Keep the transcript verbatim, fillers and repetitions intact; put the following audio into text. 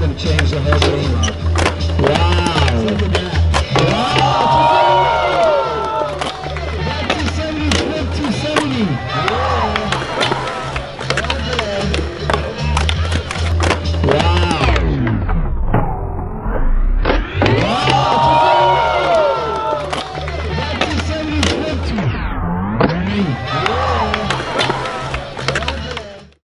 going to change the whole game up. Wow. Look at that. Wow.